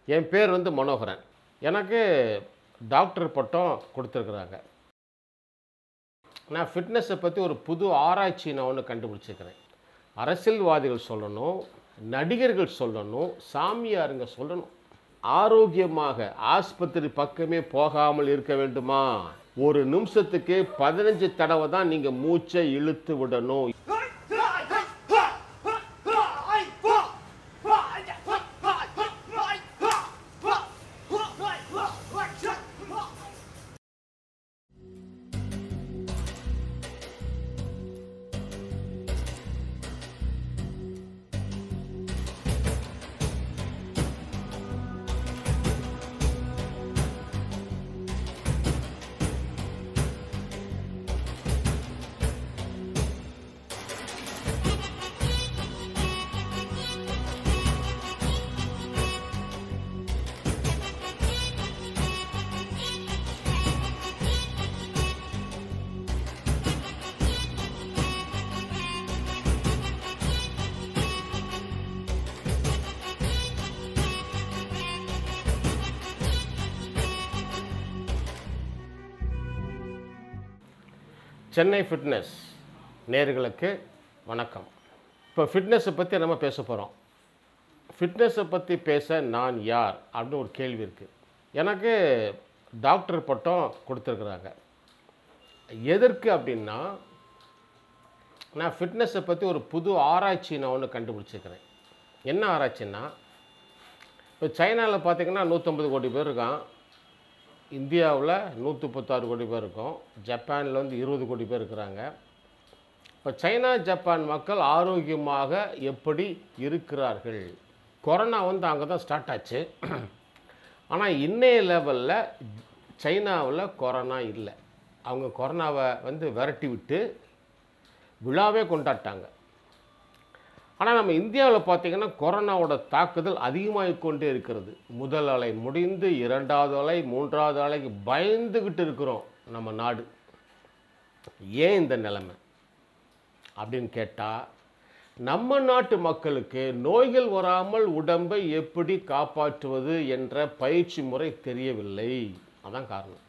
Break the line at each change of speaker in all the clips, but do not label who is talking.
என் பேர் வந்து மனோகரன். எனக்கு டாக்டர் பட்டம் கொடுத்துருக்குறாங்க. நான் ஃபிட்னஸை பற்றி ஒரு புது ஆராய்ச்சி நான் ஒன்று கண்டுபிடிச்சிருக்கிறேன். அரசியல்வாதிகள் சொல்லணும், நடிகர்கள் சொல்லணும், சாமியாருங்க சொல்லணும். ஆரோக்கியமாக ஆஸ்பத்திரி பக்கமே போகாமல் இருக்க வேண்டுமா? ஒரு நிமிஷத்துக்கு 15 தடவை தான் நீங்கள் மூச்சை இழுத்து விடணும். சென்னை ஃபிட்னஸ் நேயர்களுக்கு வணக்கம். இப்போ ஃபிட்னஸை பற்றி நம்ம பேச போகிறோம். ஃபிட்னஸை பற்றி பேச நான் யார் அப்படின்னு ஒரு கேள்வி இருக்குது. எனக்கு டாக்டர் பட்டம் கொடுத்துருக்குறாங்க. எதற்கு அப்படின்னா, நான் ஃபிட்னஸை பற்றி ஒரு புது ஆராய்ச்சி நான் ஒன்று கண்டுபிடிச்சிருக்கிறேன். என்ன ஆராய்ச்சின்னா, இப்போ சைனாவில் பார்த்திங்கன்னா 150 கோடி பேர் இருக்கான், இந்தியாவில் 136 கோடி பேர் இருக்கும், ஜப்பானில் வந்து 20 கோடி பேர் இருக்கிறாங்க. இப்போ சைனா ஜப்பான் மக்கள் ஆரோக்கியமாக எப்படி இருக்கிறார்கள்? கொரோனா வந்து அங்கே தான் ஸ்டார்ட் ஆச்சு. ஆனால் இன்னைய லெவலில் சைனாவில் கொரோனா இல்லை. அவங்க கொரோனாவை வந்து விரட்டி விட்டு விழாவே கொண்டாட்டாங்க. ஆனால் நம்ம இந்தியாவில் பார்த்திங்கன்னா கொரோனாவோட தாக்குதல் அதிகமாகிக் கொண்டே இருக்கிறது. முதல் அலை முடிந்து 2வது அலை 3வது அலைக்கு பயந்துக்கிட்டு இருக்கிறோம் நம்ம நாடு. ஏன் இந்த நிலைமை அப்படின்னு கேட்டால், நம்ம நாட்டு மக்களுக்கு நோய்கள் வராமல் உடம்பை எப்படி காப்பாற்றுவது என்ற பயிற்சி முறை தெரியவில்லை. அதான் காரணம்.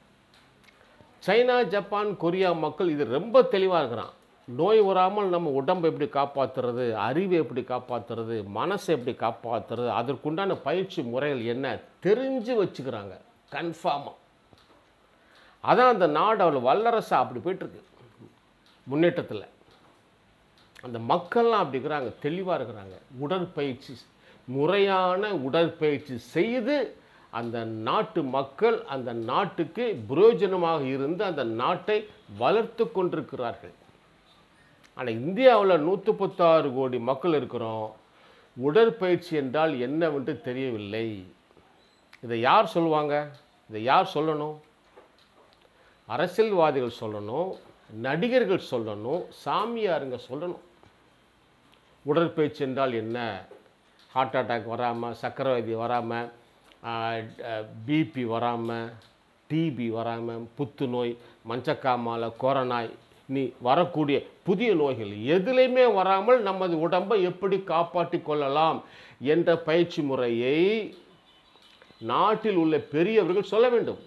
சைனா ஜப்பான் கொரியா மக்கள் இது ரொம்ப தெளிவாக இருக்கிறான். நோய் வராமல் நம்ம உடம்பை எப்படி காப்பாற்றுறது, அறிவை எப்படி காப்பாற்றுறது, மனசை எப்படி காப்பாற்றுறது, அதற்குண்டான பயிற்சி முறைகள் என்ன தெரிஞ்சு வச்சுக்கிறாங்க கன்ஃபார்மாக. அதான் அந்த நாடு அவ்வளோ வல்லரசாக அப்படி போய்ட்டுருக்கு முன்னேற்றத்தில். அந்த மக்கள்லாம் அப்படி இருக்கிறாங்க, தெளிவாக இருக்கிறாங்க. உடற்பயிற்சி, முறையான உடற்பயிற்சி செய்து அந்த நாட்டு மக்கள் அந்த நாட்டுக்கு பிரயோஜனமாக இருந்து அந்த நாட்டை வளர்த்து கொண்டிருக்கிறார்கள். ஆனால் இந்தியாவில் 136 கோடி மக்கள் இருக்கிறோம். உடற்பயிற்சி என்றால் என்னவென்று தெரியவில்லை. இதை யார் சொல்லுவாங்க? இதை யார் சொல்லணும்? அரசியல்வாதிகள் சொல்லணும், நடிகர்கள் சொல்லணும், சாமியாருங்க சொல்லணும். உடற்பயிற்சி என்றால் என்ன? ஹார்ட் அட்டாக் வராமல், சர்க்கரை வியாதி வராமல், பிபி வராமல், டிபி வராமல், புத்துநோய், மஞ்சக்காமாலை, கொரோனா, நீ வரக்கூடிய புதிய நோய்கள் எதுலையுமே வராமல் நமது உடம்பை எப்படி காப்பாற்றி கொள்ளலாம் என்ற பயிற்சி முறையை நாட்டில் உள்ள பெரியவர்கள் சொல்ல வேண்டும்.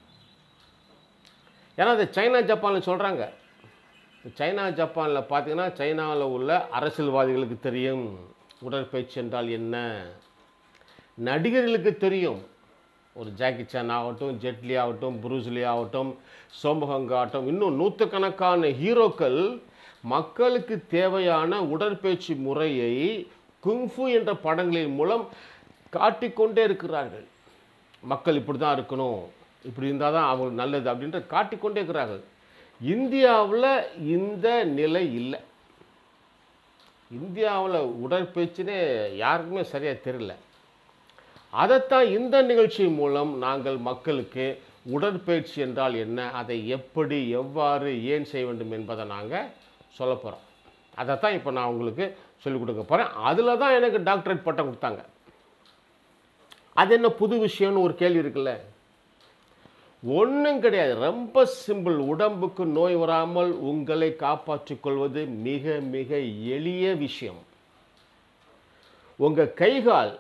ஏன்னா அது சைனா ஜப்பானில் சொல்கிறாங்க. சைனா ஜப்பானில் பார்த்தீங்கன்னா, சைனாவில் உள்ள அரசியல்வாதிகளுக்கு தெரியும் உடற்பயிற்சி என்றால் என்ன, நடிகர்களுக்கு தெரியும். ஒரு ஜாக்கி சான் ஆகட்டும், ஜெட்லி ஆகட்டும், புரூஸ்லி ஆகட்டும், சோமகங்கா ஆகட்டும், இன்னும் நூற்றுக்கணக்கான ஹீரோக்கள் மக்களுக்கு தேவையான உடற்பயிற்சி முறையை குங்ஃபு என்ற படங்களின் மூலம் காட்டிக்கொண்டே இருக்கிறார்கள். மக்கள் இப்படி தான் இருக்கணும், இப்படி இருந்தால் தான் அவங்களுக்கு நல்லது அப்படின்ற காட்டிக்கொண்டே இருக்கிறார்கள். இந்தியாவில் இந்த நிலை இல்லை. இந்தியாவில் உடற்பயிற்சினே யாருக்குமே சரியாக தெரியல. அதைத்தான் இந்த நிகழ்ச்சி மூலம் நாங்கள் மக்களுக்கு உடற்பயிற்சி என்றால் என்ன, அதை எப்படி எவ்வாறு ஏன் செய்ய வேண்டும் என்பதை நாங்கள் சொல்ல போகிறோம். அதைத்தான் இப்போ நான் உங்களுக்கு சொல்லிக் கொடுக்க போகிறேன். அதில் தான் எனக்கு டாக்டரேட் பட்டம் கொடுத்தாங்க. அது என்ன புது விஷயம்னு ஒரு கேள்வி இருக்குல்ல? ஒன்றும் கிடையாது, ரொம்ப சிம்பிள். உடம்புக்கு நோய் வராமல் உங்களை காப்பாற்றிக் கொள்வது மிக மிக எளிய விஷயம். உங்கள் கைகால்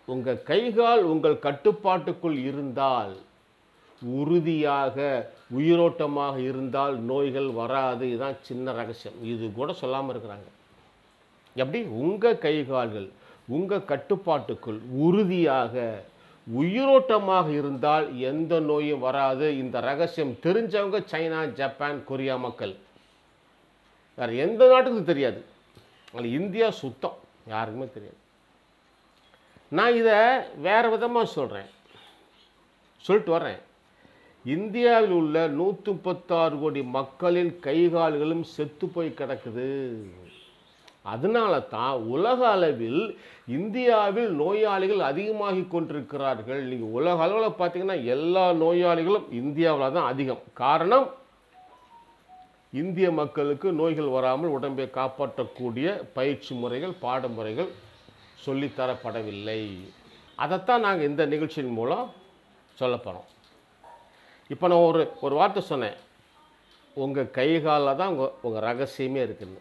உங்கள் கைகால் உங்கள் கட்டுப்பாட்டுக்குள் இருந்தால், உறுதியாக உயிரோட்டமாக இருந்தால் நோய்கள் வராது. இதுதான் சின்ன ரகசியம். இது கூட சொல்லாமல் இருக்கிறாங்க. எப்படி? உங்கள் கைகால்கள் உங்கள் கட்டுப்பாட்டுக்குள் உறுதியாக உயிரோட்டமாக இருந்தால் எந்த நோயும் வராது. இந்த ரகசியம் தெரிஞ்சவங்க சைனா, ஜப்பான், கொரியா மக்கள். வேறு எந்த நாட்டுக்கும் தெரியாது. அது இந்தியா சுத்தம், யாருக்குமே தெரியாது. நான் இதை வேறு விதமாக சொல்லிட்டு வர்றேன். இந்தியாவில் உள்ள 136 கோடி மக்களின் கைகால்களும் செத்து போய் கிடக்குது. அதனால தான் உலக அளவில் இந்தியாவில் நோயாளிகள் அதிகமாகி கொண்டிருக்கிறார்கள். நீங்கள் உலக அளவில் பார்த்தீங்கன்னா எல்லா நோயாளிகளும் இந்தியாவில் தான் அதிகம். காரணம், இந்திய மக்களுக்கு நோய்கள் வராமல் உடம்பை காப்பாற்றக்கூடிய பயிற்சி முறைகள், பாடமுறைகள் சொல்லித்தரப்படவில்லை. அதைத்தான் நாங்கள் இந்த நிகழ்ச்சியின் மூலம் சொல்ல போகிறோம். இப்போ நான் ஒரு வார்த்தை சொன்னேன், உங்கள் கைகாலில் தான் உங்கள் ரகசியமே இருக்குன்னு.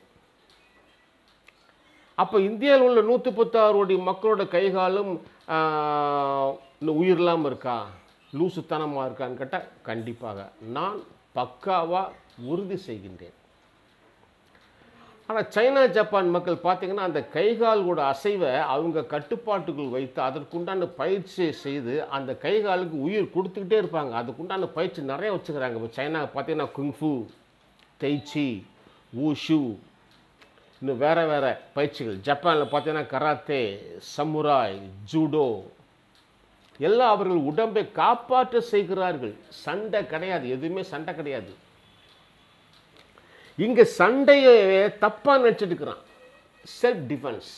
அப்போ இந்தியாவில் உள்ள 136 கோடி மக்களோட கைகாலும் உயிரில்லாமல் இருக்கா, லூசுத்தனமாக இருக்கான்னு கேட்டால் கண்டிப்பாக நான் பக்காவாக உறுதி செய்கின்றேன். ஆனால் சைனா, ஜப்பான் மக்கள் பார்த்திங்கன்னா அந்த கைகால்களோட அசைவை அவங்க கட்டுப்பாட்டுக்குள் வைத்து அதற்குண்டான பயிற்சியை செய்து அந்த கைகாலுக்கு உயிர் கொடுத்துக்கிட்டே இருப்பாங்க. அதுக்குண்டான பயிற்சி நிறைய வச்சுக்கிறாங்க. இப்போ சைனா பார்த்திங்கன்னா குங்ஃபு, தைச்சி, வூஷு, இன்னும் வேறு பயிற்சிகள். ஜப்பானில் பார்த்தீங்கன்னா கராத்தே, சமுராய், ஜூடோ எல்லாம் அவர்கள் உடம்பை காப்பாற்ற செய்கிறார்கள். சண்டை கிடையாது, எதுவுமே சண்டை கிடையாது. இங்கே சண்டையை தப்பாக நினச்சிட்டுக்கிறான். செல்ஃப் டிஃபென்ஸ்,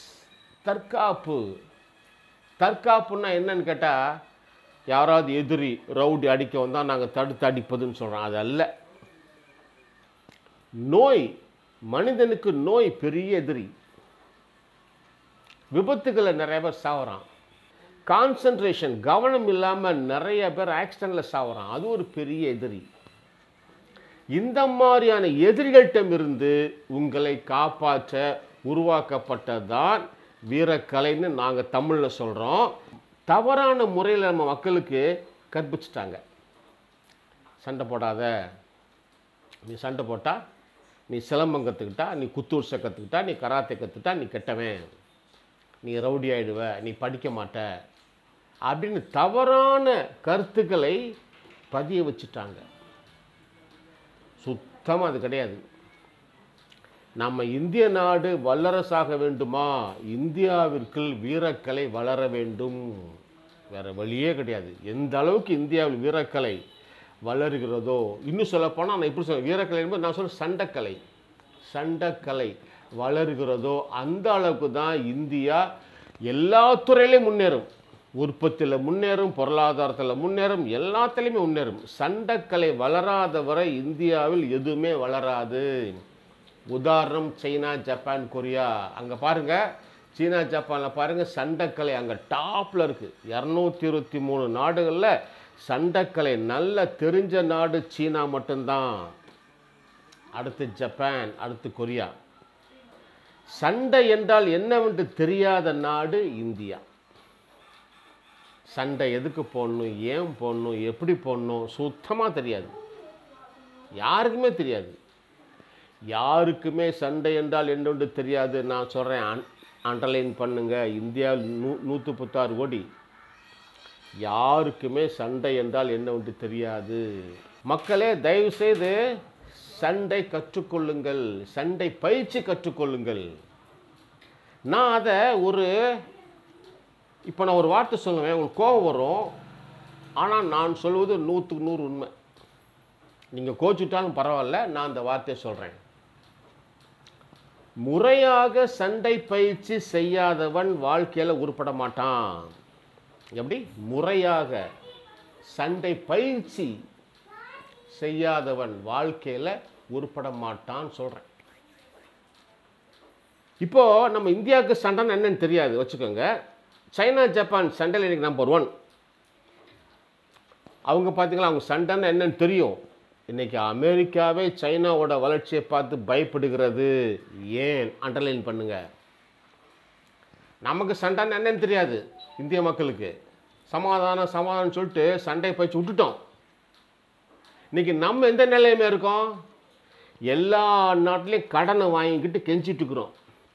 தற்காப்புன்னா என்னன்னு கேட்டால், யாராவது எதிரி ரவுடி அடிக்க வந்தால் நாங்கள் தடுத்து அடிப்பதுன்னு சொல்கிறோம். அது அல்ல. நோய், மனிதனுக்கு நோய் பெரிய எதிரி. விபத்துக்களை நிறைய பேர் சாவறான். கான்சன்ட்ரேஷன், கவனம் இல்லாமல் நிறைய பேர் ஆக்சிடென்ட்டில் சாவறான். அது ஒரு பெரிய எதிரி. இந்த மாதிரியான எதிரிகளிடமிருந்து உங்களை காப்பாற்ற உருவாக்கப்பட்டதான் வீரக்கலைன்னு நாங்கள் தமிழில் சொல்கிறோம். தவறான முறையில் நம்ம மக்களுக்கு கற்பிச்சிட்டாங்க. சண்டை போடாத, நீ சண்டை போட்டால், நீ சிலம்பம் கற்றுக்கிட்டா, நீ குத்தூர்சை கற்றுக்கிட்டா, நீ கராத்தே கற்றுக்கிட்டா நீ கெட்டவன், நீ ரவுடி ஆகிடுவ, நீ படிக்க மாட்ட அப்படின்னு தவறான கருத்துக்களை பதிய வச்சுட்டாங்க. சுத்தமாக அது கிடையாது. நம்ம இந்திய நாடு வல்லரசாக வேண்டுமா, இந்தியாவிற்குள் வீரக்கலை வளர வேண்டும். வேறு வழியே கிடையாது. எந்த அளவுக்கு இந்தியாவில் வீரக்கலை வளர்கிறதோ, இன்னும் சொல்லப்போனால் நான் இப்படி சொல்ல, வீரக்கலை என்பது நான் சொல்ல சண்டைக்கலை வளர்கிறதோ அந்த அளவுக்கு தான் இந்தியா எல்லா துறையிலையும் முன்னேறும். உற்பத்தியில் முன்னேறும், பொருளாதாரத்தில் முன்னேறும், எல்லாத்துலேயுமே முன்னேறும். சண்டைக்கலை வளராத வரை இந்தியாவில் எதுவுமே வளராது. உதாரணம் சைனா, ஜப்பான், கொரியா. அங்கே பாருங்கள், சீனா, ஜப்பானில் பாருங்கள், சண்டைக்கலை அங்கே டாப்பில் இருக்குது. 223 நாடுகளில் சண்டைக்கலை நல்ல தெரிஞ்ச நாடு சீனா மட்டும்தான். அடுத்து ஜப்பான், அடுத்து கொரியா. சண்டை என்றால் என்னவென்று தெரியாத நாடு இந்தியா. சண்டை எதுக்கு போடணும், ஏன் போடணும், எப்படி போடணும் சுத்தமாக தெரியாது. யாருக்குமே தெரியாது. யாருக்குமே சண்டை என்றால் என்னென்று தெரியாது. நான் சொல்கிறேன், அண்டர்லைன் பண்ணுங்க. இந்தியாவில் 136 கோடி, யாருக்குமே சண்டை என்றால் என்னவென்று தெரியாது. மக்களே, தயவு செய்து சண்டை கற்றுக்கொள்ளுங்கள், சண்டை பயிற்சி கற்றுக்கொள்ளுங்கள். நான் அதை இப்போ நான் ஒரு வார்த்தை சொல்லுவேன், உங்களுக்கு கோபம் வரும். ஆனால் நான் சொல்வது 100க்கு 100 உண்மை. நீங்கள் கோச்சிட்டாலும் பரவாயில்ல, நான் அந்த வார்த்தையை சொல்கிறேன். முறையாக சண்டை பயிற்சி செய்யாதவன் வாழ்க்கையில் உருப்பட மாட்டான். எப்படி? முறையாக சண்டை பயிற்சி செய்யாதவன் வாழ்க்கையில் உருப்பட மாட்டான்னு சொல்கிறேன். இப்போது நம்ம இந்தியாவுக்கு சண்டைன்னு என்னன்னு தெரியாது வச்சுக்கோங்க. சைனா, ஜப்பான் சண்டையில் இன்றைக்கி நம்பர் 1. அவங்க பார்த்தீங்களா, அவங்க சண்டைன்னு என்னன்னு தெரியும். இன்றைக்கி அமெரிக்காவே சைனாவோட வளர்ச்சியை பார்த்து பயப்படுகிறது. ஏன்? அண்டர்லைன் பண்ணுங்க. நமக்கு சண்டைன்னு என்னன்னு தெரியாது. இந்திய மக்களுக்கு. சமாதானம் சமாதானம் சொல்லிட்டு சண்டை பயிற்சி விட்டுட்டோம். இன்றைக்கி நம்ம எந்த நிலையுமே இருக்கோம்? எல்லா நாட்டிலையும் கடனை வாங்கிக்கிட்டு கெஞ்சிட்டு இருக்கிறோம்.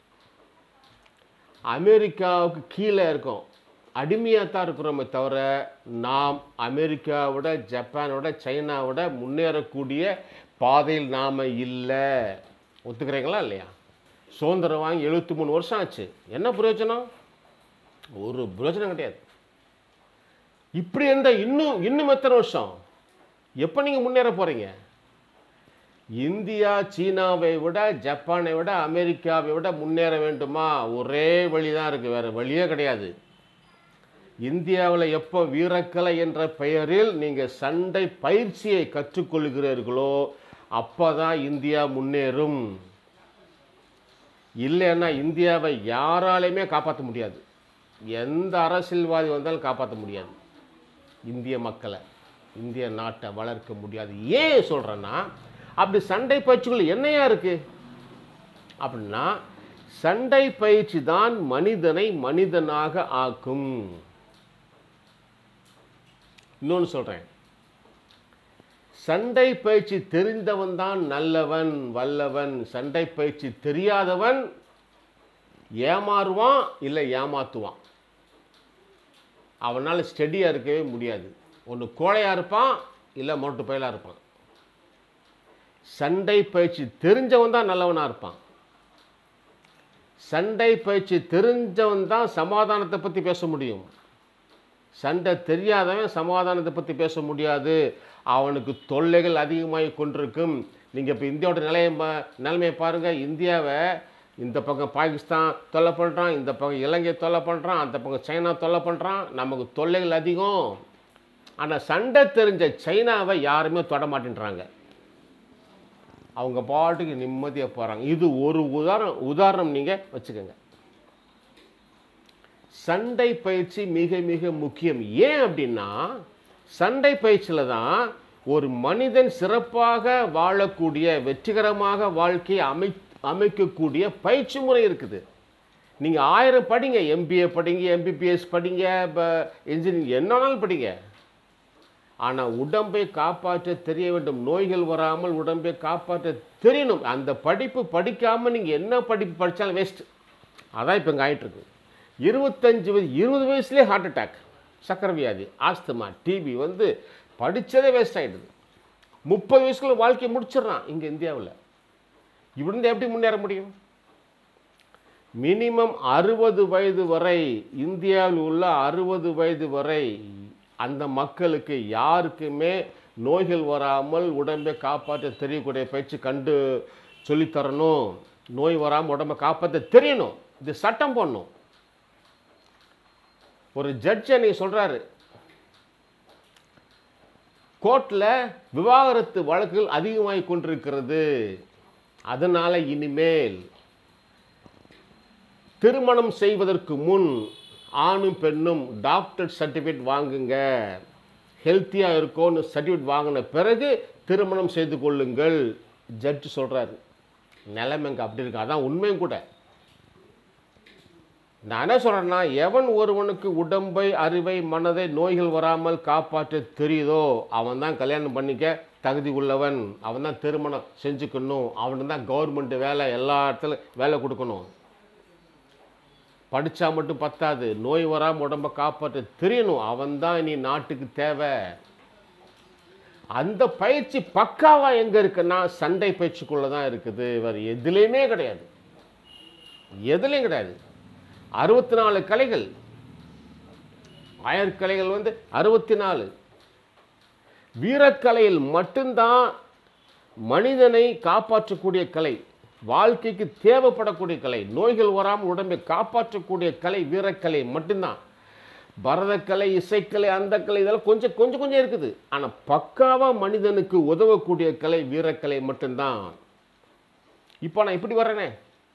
அமெரிக்காவுக்கு கீழே இருக்கோம். அடிமையாக தான் இருக்கிறோமே தவிர நாம் அமெரிக்காவோட ஜப்பானோட சைனாவோட முன்னேறக்கூடிய பாதையில் நாம் இல்லை. ஒத்துக்கிறீங்களா இல்லையா? சுதந்திரம் வாங்கி 73 வருஷம் ஆச்சு. என்ன பிரயோஜனம்? ஒரு பிரயோஜனம் கிடையாது. இப்படி இருந்தால் இன்னும் எத்தனை வருஷம்? எப்போ நீங்கள் முன்னேற போகிறீங்க? இந்தியா சீனாவை விட ஜப்பானை விட அமெரிக்காவை விட முன்னேற வேண்டுமா? ஒரே வழி தான் இருக்குது, வேறு வழியே கிடையாது. இந்தியாவில் எப்போ வீரக்கலை என்ற பெயரில் நீங்கள் சண்டை பயிற்சியை கற்றுக்கொள்கிறீர்களோ அப்போ தான் இந்தியா முன்னேறும். இல்லைன்னா இந்தியாவை யாராலையுமே காப்பாற்ற முடியாது. எந்த அரசியல்வாதி வந்தாலும் காப்பாற்ற முடியாது. இந்திய மக்களை, இந்திய நாட்டை வளர்க்க முடியாது. ஏன் சொல்கிறேன்னா, அப்படி சண்டை பயிற்சிகள் என்னையா இருக்குது அப்படின்னா, சண்டை பயிற்சி தான் மனிதனை மனிதனாக ஆக்கும். இன்னொன்று சொல்கிறேன், சண்டை பயிற்சி தெரிந்தவன் தான் நல்லவன் வல்லவன். சண்டை பயிற்சி தெரியாதவன் ஏமாறுவான், இல்லை ஏமாற்றுவான். அவனால் ஸ்டெடியாக இருக்கவே முடியாது. ஒன்று கோழையாக இருப்பான், இல்லை மொட்டு பயிலாக இருப்பான். சண்டை பயிற்சி தெரிஞ்சவன் தான் நல்லவனாக இருப்பான். சண்டை பயிற்சி தெரிஞ்சவன் தான் சமாதானத்தை பற்றி பேச முடியும். சண்டை தெரியாதவன் சமாதானத்தை பற்றி பேச முடியாது. அவனுக்கு தொல்லைகள் அதிகமாகி கொண்டிருக்கும். நீங்கள் இப்போ இந்தியாவோட நிலைமையை பாருங்கள். இந்தியாவை இந்த பக்கம் பாகிஸ்தான் தொல்லை பண்ணுறான், இந்த பக்கம் இலங்கை தொல்லை பண்ணுறான், அந்த பக்கம் சைனா தொல்லை பண்ணுறான். நமக்கு தொல்லைகள் அதிகம். ஆனால் சண்டை தெரிஞ்ச சைனாவை யாருமே தொட மாட்டேன்றாங்க. அவங்க பாட்டுக்கு நிம்மதியாக போகிறாங்க. இது ஒரு உதாரணம் நீங்கள் வச்சுக்கோங்க. சண்டை பயிற்சி மிக மிக முக்கியம். ஏன் அப்படின்னா, சண்டை பயிற்சியில் தான் ஒரு மனிதன் சிறப்பாக வாழக்கூடிய, வெற்றிகரமாக வாழ்க்கையை அமைக்கக்கூடிய பயிற்சி முறை இருக்குது. நீங்கள் 1000 படிங்க, MBA படிங்க, MBBS படிங்க, இன்ஜினியரிங் என்னன்னாலும் படிங்க. ஆனால் உடம்பை காப்பாற்ற தெரிய வேண்டும். நோய்கள் வராமல் உடம்பை காப்பாற்ற தெரியணும். அந்த படிப்பு படிக்காமல் நீங்கள் என்ன படிப்பு படித்தாலும் வேஸ்ட்டு. அதான் இப்போ இங்கே ஆகிட்டுருக்கு. 20 வயசுலேயே ஹார்ட் அட்டாக், சக்கரை வியாதி, ஆஸ்துமா, டிபி வந்து படித்ததே வேஸ்ட் ஆகிடுது. 30 வயசுக்குள்ள வாழ்க்கையை முடிச்சிடறான் இங்கே இந்தியாவில். இப்படி எப்படி முன்னேற முடியும்? மினிமம் 60 வயது வரை, இந்தியாவில் உள்ள 60 வயது வரை அந்த மக்களுக்கு யாருக்குமே நோய்கள் வராமல் உடம்பை காப்பாற்ற தெரியக்கூடிய பயிற்சி கண்டு சொல்லித்தரணும். நோய் வராமல் உடம்பை காப்பாற்ற தெரியணும். இது சட்டம் போடணும். ஒரு ஜட்ஜை நீ சொல்கிறாரு, கோர்ட்டில் விவாகரத்து வழக்குகள் அதிகமாகி கொண்டிருக்கிறது, அதனால் இனிமேல் திருமணம் செய்வதற்கு முன் ஆணும் பெண்ணும் டாக்டர் சர்டிஃபிகேட் வாங்குங்க, ஹெல்த்தியாக இருக்கோன்னு சர்டிஃபிகேட் வாங்கின பிறகு திருமணம் செய்து கொள்ளுங்கள் ஜட்ஜு சொல்கிறாரு. நிலைமைங்க அப்படி இருக்கு. அதான் உண்மையும் கூட. நான் என்ன சொல்கிறேன்னா, எவன் ஒருவனுக்கு உடம்பை, அறிவை, மனதை நோய்கள் வராமல் காப்பாற்ற தெரியுதோ அவன் தான் கல்யாணம் பண்ணிக்க தகுதி உள்ளவன். அவன் தான் திருமணம் செஞ்சுக்கணும். அவனுக்கு தான் கவர்மெண்ட் வேலை, எல்லா இடத்துலையும் வேலை கொடுக்கணும். படித்தா மட்டும் பத்தாது, நோய் வராமல் உடம்பை காப்பாற்ற தெரியணும். அவன் தான் இனி நாட்டுக்கு தேவை. அந்த பயிற்சி பக்காவாக எங்கே இருக்குன்னா சண்டை பயிற்சிக்குள்ளே தான் இருக்குது. வேறு எதுலேயுமே கிடையாது. எதுலேயும் கிடையாது. 64 கலைகள், 1000 கலைகள் வந்து 64. வீரக்கலையில் மட்டும்தான் மனிதனை காப்பாற்றக்கூடிய கலை, வாழ்க்கைக்கு தேவைப்படக்கூடிய கலை, நோய்கள் வராமல் உடம்பை காப்பாற்றக்கூடிய கலை வீரக்கலை மட்டும்தான். பரதக்கலை, இசைக்கலை, அந்த கலை இதெல்லாம் கொஞ்சம் கொஞ்சம் கொஞ்சம் இருக்குது. ஆனால் பக்காவாக மனிதனுக்கு உதவக்கூடிய கலை வீரக்கலை மட்டும்தான். இப்போ நான் இப்படி வர்றேனே,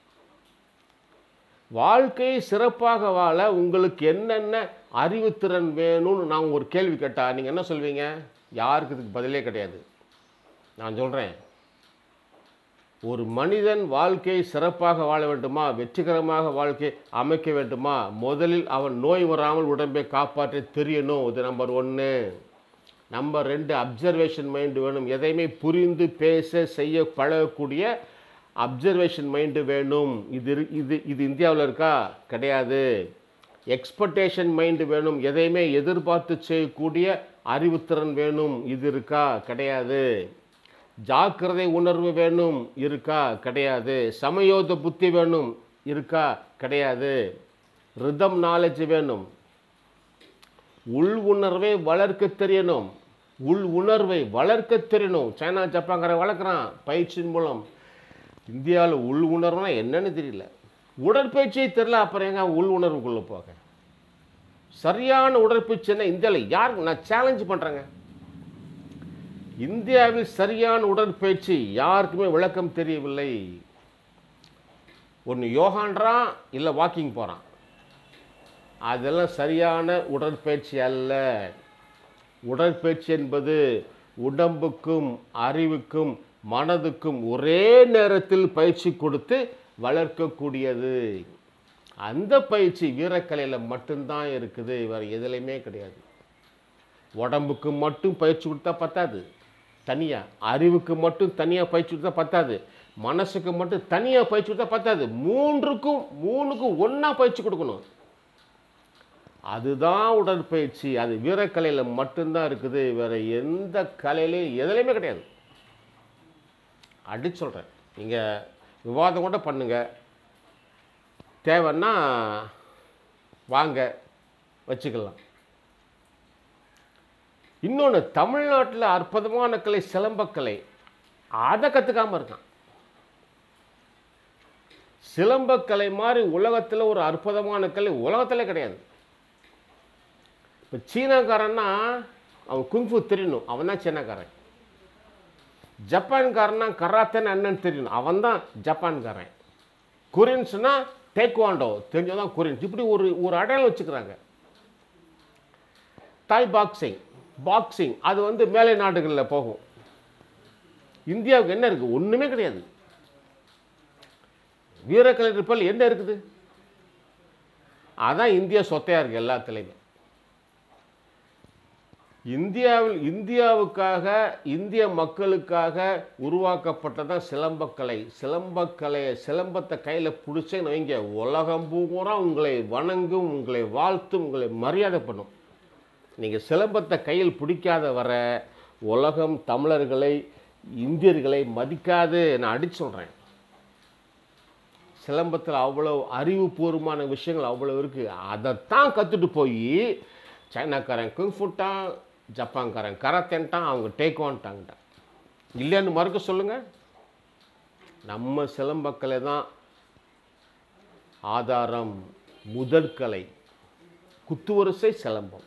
வாழ்க்கையை சிறப்பாக வாழ உங்களுக்கு என்னென்ன அறிவுத்திறன் வேணும்னு நான் ஒரு கேள்வி கேட்டால் நீங்கள் என்ன சொல்வீங்க? யாருக்கு இதுக்கு பதிலே கிடையாது. நான் சொல்கிறேன், ஒரு மனிதன் வாழ்க்கையை சிறப்பாக வாழ வேண்டுமா, வெற்றிகரமாக வாழ்க்கை அமைக்க வேண்டுமா, முதலில் அவன் நோய் வராமல் உடம்பை காப்பாற்ற தெரியணும். இது நம்பர் 1. நம்பர் 2, அப்சர்வேஷன் மைண்டு வேணும். எதையுமே புரிந்து பேச செய்ய பழகக்கூடிய அப்சர்வேஷன் மைண்டு வேணும். இது இது இது இந்தியாவில் இருக்கா? கிடையாது. எக்ஸ்பெக்டேஷன் மைண்டு வேணும். எதையுமே எதிர்பார்த்து செய்யக்கூடிய அறிவுத்திறன் வேணும். இது இருக்கா? கிடையாது. ஜாக்கிரதை உணர்வு வேணும். இருக்கா? கிடையாது. சமயோத புத்தி வேணும். இருக்கா? கிடையாது. ரிதம் நாலேஜ் வேணும். உள் உணர்வை வளர்க்க தெரியணும். உள் உணர்வை வளர்க்க தெரியணும். சைனா ஜப்பான்கார வளர்க்குறான் பயிற்சியின் மூலம். இந்தியாவில் உள் உணர்வுனா என்னன்னு தெரியல. உடற்பயிற்சியை தெரியல, அப்புறம் எங்க உள் உணர்வுக்குள்ளே போக? சரியான உடற்பயிற்சி என்ன இந்தியாவில்? யாருக்கு நான் சேலஞ்சு பண்ணுறேங்க. இந்தியாவில் சரியான உடற்பயிற்சி யாருக்குமே விளக்கம் தெரியவில்லை. ஒன்று யோகான்றான், இல்லை வாக்கிங் போகிறான். அதெல்லாம் சரியான உடற்பயிற்சி அல்ல. உடற்பயிற்சி என்பது உடம்புக்கும் அறிவுக்கும் மனதுக்கும் ஒரே நேரத்தில் பயிற்சி கொடுத்து வளர்க்கக்கூடியது. அந்த பயிற்சி வீரக்கலையில் மட்டும்தான் இருக்குது, வேறு எதுலையுமே கிடையாது. உடம்புக்கு மட்டும் பயிற்சி கொடுத்தா பத்தாது, தனியாக. அறிவுக்கு மட்டும் தனியாக பயிற்சி கொடுத்தா பத்தாது, மனசுக்கு மட்டும் தனியாக பயிற்சி கொடுத்தா பத்தாது. மூணுக்கும் ஒன்றா பயிற்சி கொடுக்கணும். அதுதான் உடற்பயிற்சி. அது வீரக்கலையில் மட்டும்தான் இருக்குது, வேறு எந்த கலையிலையும் எதுலையுமே கிடையாது. அடிச்சு சொல்கிறேன். நீங்கள் விவாதம் கூட பண்ணுங்கள், தேவைன்னா வாங்க வச்சுக்கலாம். இன்னொன்று, தமிழ்நாட்டில் அற்புதமான கலை சிலம்பக்கலை. அதை கற்றுக்காமல் இருக்கான். சிலம்பக்கலை மாதிரி உலகத்தில் ஒரு அற்புதமான கலை உலகத்தில் கிடையாது. இப்போ சீனாக்காரன்னா அவன் குங்ஃபு தெரியணும், அவன் தான் சீனாக்காரன். ஜப்பான்காரனா கராத்தேன்னு என்னன்னு தெரியணும், அவன் தான் ஜப்பான்காரன். கொரியன்ஸ்னா டேக்வாண்டோ தெரிஞ்சதான் கொரியன்ஸ். இப்படி ஒரு அடையாளம் வச்சுக்கிறாங்க. தாய் பாக்ஸிங் அது மேலை நாடுகளில் போகும். இந்தியாவுக்கு என்ன இருக்குது? ஒன்றுமே கிடையாது. வீரக்கலை இருப்பால் என்ன இருக்குது? அதான் இந்தியா சொத்தையாக இருக்குது எல்லாத்துலேயுமே. இந்தியாவுக்காக, இந்திய மக்களுக்காக உருவாக்கப்பட்டதான் சிலம்பக்கலை. சிலம்பத்தை கையில் பிடிச்சேன்னு வைங்க, உலகம் பூரா உங்களை வணங்கும், உங்களை வாழ்த்தும், உங்களை மரியாதை பண்ணும். நீங்கள் சிலம்பத்தை கையில் பிடிக்காத வர உலகம் தமிழர்களை, இந்தியர்களை மதிக்காது. நான் அடிச்சு சொல்கிறேன். சிலம்பத்தில் அவ்வளோ அறிவுபூர்வமான விஷயங்கள் அவ்வளோ இருக்குது. அதைத்தான் கற்றுட்டு போய் சைனாக்காரன் குங்ஃபுட்டான், ஜப்பான்காரன் கராத்தேன்ட்டான், அவங்க டேக்வான்ட்டாங்கட்டான். இல்லைன்னு மறுக்க சொல்லுங்கள். நம்ம சிலம்பக்கலை தான் ஆதாரம், முதற்கலை. குத்துவரிசை சிலம்பம்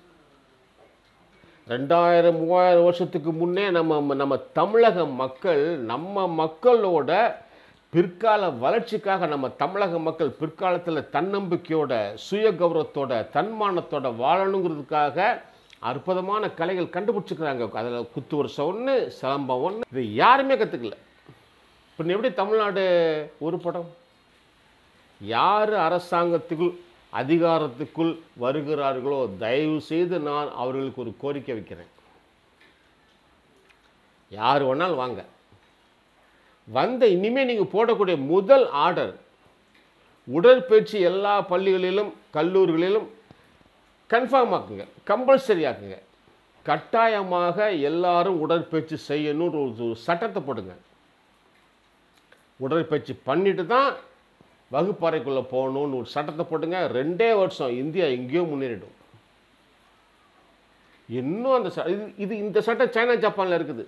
2000-3000 வருஷத்துக்கு முன்னே நம்ம தமிழக மக்கள், நம்ம மக்களோட பிற்கால வளர்ச்சிக்காக, நம்ம தமிழக மக்கள் பிற்காலத்தில் தன்னம்பிக்கையோட, சுய கௌரவத்தோட, தன்மானத்தோட வாழணுங்கிறதுக்காக அற்புதமான கலைகள் கண்டுபிடிச்சிக்கிறாங்க. அதில் குத்துவரிசை ஒன்று, சிலம்பம் ஒன்று. இது யாருமே கற்றுக்கல. இப்போ எப்படி தமிழ்நாடு உருப்படும்? யார் அரசாங்கத்துக்குள், அதிகாரத்துக்குள் வருகிறார்களோ, தயவு செய்து நான் அவர்களுக்கு ஒரு கோரிக்கை வைக்கிறேன். யார் வேணாலும் வாங்க, இனிமேல் நீங்கள் போடக்கூடிய முதல் ஆர்டர், உடற்பயிற்சி எல்லா பள்ளிகளிலும் கல்லூரிகளிலும் கன்ஃபார்ம் ஆக்குங்க, கம்பல்சரி ஆக்குங்க. கட்டாயமாக எல்லாரும் உடற்பயிற்சி செய்யணும்னு ஒரு சட்டத்தை போடுங்க. உடற்பயிற்சி பண்ணிட்டு தான் வகுப்பறைக்குள்ளே போகணும்னு ஒரு சட்டத்தை போட்டுங்க. 2 வருஷம் இந்தியா எங்கேயோ முன்னேறிடும். இன்னும் அந்த இந்த சட்டம் சைனா ஜப்பானில் இருக்குது.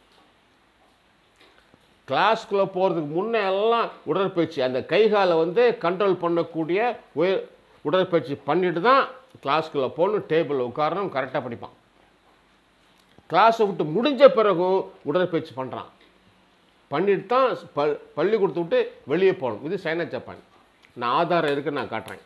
கிளாஸ்குள்ளே போகிறதுக்கு முன்னே எல்லாம் உடற்பயிற்சி, அந்த கைகாலை கண்ட்ரோல் பண்ணக்கூடிய உடற்பயிற்சி பண்ணிட்டு தான் கிளாஸ்குள்ளே போகணும், டேபிளில் உட்காரணும், கரெக்டாக படிப்பான். கிளாஸை விட்டு முடிஞ்ச பிறகும் உடற்பயிற்சி பண்ணுறான். பண்ணிட்டு தான் பள்ளிக்கூடத்தை விட்டு வெளியே போகணும். இது சைனா ஜப்பான். நான் ஆதாரம் இருக்குன்னு நான் காட்டுறேன்.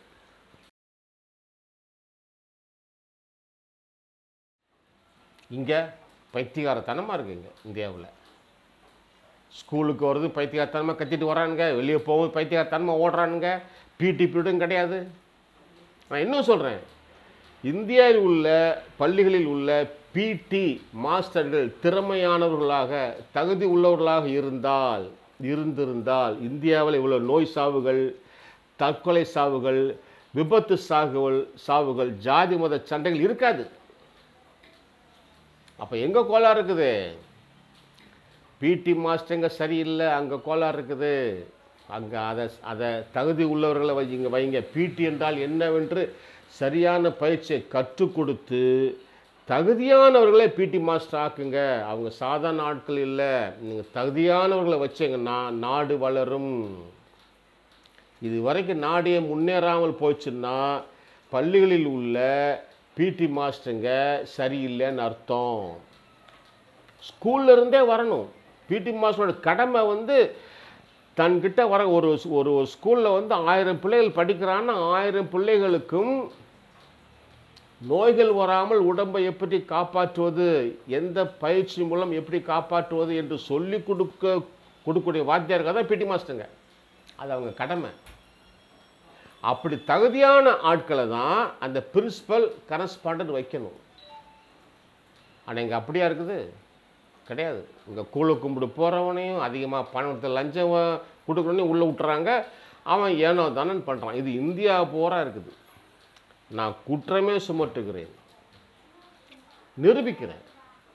இங்கே பைத்தியகாரத்தனமாக இருக்குங்க இந்தியாவில். ஸ்கூலுக்கு வருது பைத்தியக்காரத்தனமாக கத்திட்டு வரானுங்க, வெளியே போகும்போது பைத்தியக்காரத்தனமாக ஓடுறானுங்க, பிடி பீரியடும் கிடையாது. நான் இன்னும் சொல்கிறேன், இந்தியாவில் உள்ள பள்ளிகளில் உள்ள பிடி மாஸ்டர்கள் திறமையானவர்களாக தகுதி உள்ளவர்களாக இருந்திருந்தால் இந்தியாவில் இவ்வளோ நோய் சாவுகள், தற்கொலை சாவுகள், விபத்து சாவுகள், ஜாதி மத சண்டைகள் இருக்காது. அப்போ எங்கே கோளாறு இருக்குது? பிடி மாஸ்டருங்க சரியில்லை, அங்கே கோளாறு இருக்குது. அங்கே அதை தகுதி உள்ளவர்களை வைங்க. பிடி என்றால் என்னவென்று சரியான பயிற்சியை கற்றுக் கொடுத்து தகுதியானவர்களை பிடி மாஸ்டர் ஆக்குங்க. அவங்க சாதாரண ஆட்கள் இல்லை. நீங்கள் தகுதியானவர்களை வச்சிங்கன்னா நாடு வளரும். இது வரைக்கும் நாடே முன்னேறாமல் போச்சுன்னா பள்ளிகளில் உள்ள பிடி மாஸ்டருங்க சரியில்லைன்னு அர்த்தம். ஸ்கூல்ல இருந்தே வரணும். பிடி மாஸ்டரோட கடமை தன்கிட்ட வர ஒரு ஸ்கூலில் 1000 பிள்ளைகள் படிக்கிறான்னா 1000 பிள்ளைகளுக்கும் நோய்கள் வராமல் உடம்பை எப்படி காப்பாற்றுவது, எந்த பயிற்சி மூலம் எப்படி காப்பாற்றுவது என்று சொல்லி கொடுக்கக்கூடிய வாத்தியார்கள் தான் பிடி மாஸ்டருங்க. அது அவங்க கடமை. அப்படி தகுதியான ஆட்களை தான் அந்த பிரின்சிபல் கரஸ்பாண்டன்ட் வைக்கணும். ஆனால் இங்கே அப்படியா இருக்குது? கிடையாது. இங்கே கூழ கும்பிடு போகிறவனையும் அதிகமாக பணத்தை லஞ்சம் கொடுக்குறவனையும் உள்ளே விட்டுறாங்க. அவன் ஏனோ தானன்னு பண்ணுறான். இது இந்தியா பூரா இருக்குது. நான் குற்றமே சுமட்டுகிறேன், நிரூபிக்கிறேன்.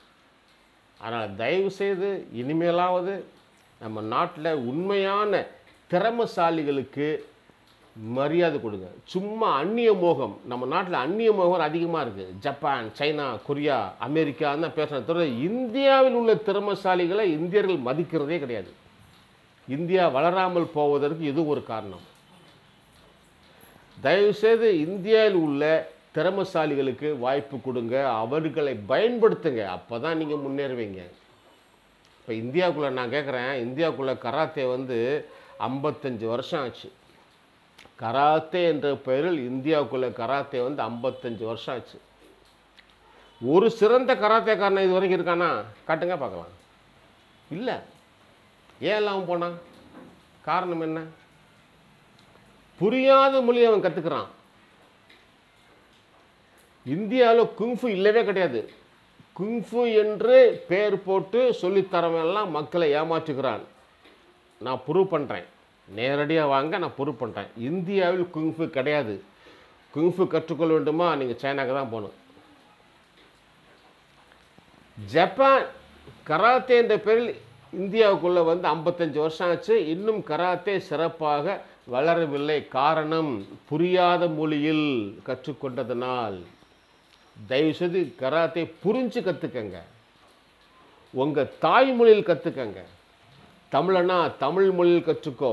அதனால் தயவுசெய்து இனிமேலாவது நம்ம நாட்டில் உண்மையான திறமைசாலிகளுக்கு மரியாதை கொடுங்க. சும்மா அந்நிய மோகம், நம்ம நாட்டில் அந்நிய மோகம் அதிகமாக இருக்குது. ஜப்பான், சைனா, கொரியா, அமெரிக்கா தான் பேசுகிற தவிர இந்தியாவில் உள்ள திறமைசாலிகளை இந்தியர்கள் மதிக்கிறதே கிடையாது. இந்தியா வளராமல் போவதற்கு இது ஒரு காரணம். தயவுசெய்து இந்தியாவில் உள்ள திறமைசாலிகளுக்கு வாய்ப்பு கொடுங்க, அவர்களை பயன்படுத்துங்க. அப்போ தான் நீங்கள் முன்னேறுவீங்க. இப்போ இந்தியாவுக்குள்ளே நான் கேட்குறேன், இந்தியாவுக்குள்ளே கராத்தே 55 வருஷம் ஆச்சு. கராத்தே என்ற பெயரில் இந்தியாவுக்குள்ளே கராத்தே 55 வருஷம் ஆச்சு. ஒரு சிறந்த கராத்தேக்காரன் இது வரைக்கும் இருக்கானா? காட்டுங்க பார்க்கலாம். இல்லை. ஏன் இல்லாமல் போனான்? காரணம் என்ன? புரியாத மொழி அவன் கற்றுக்கிறான். இந்தியாவில் குங்ஃபு இல்லவே கிடையாது. குங்ஃபு என்று பெயர் போட்டு சொல்லித்தரவெல்லாம் மக்களை ஏமாற்றுகிறான். நான் ப்ரூவ் பண்ணுறேன். நேரடியாக வாங்க, நான் ப்ரூவ் பண்ணுறேன். இந்தியாவில் குங்ஃபு கிடையாது. குங்ஃபு கற்றுக்கொள்ள வேண்டுமா? நீங்கள் சைனாக்கு தான் போகணும். ஜப்பான் கராத்தே என்ற பேரில் இந்தியாவுக்குள்ளே 55 வருஷம் ஆச்சு. இன்னும் கராத்தே சிறப்பாக வளரவில்லை. காரணம், புரியாத மொழியில் கற்றுக்கொண்டதனால். தயவுசெய்து கராத்தே புரிஞ்சு கற்றுக்கங்க. உங்கள் தாய்மொழியில் கற்றுக்கங்க. தமிழனா தமிழ் மொழியில் கற்றுக்கோ.